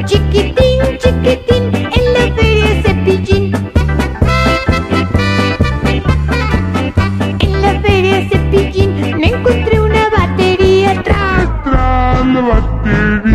Chiquitín, chiquitín, en la feria Cepillín. En la feria Cepillín me encontré una batería. Tra, la batería.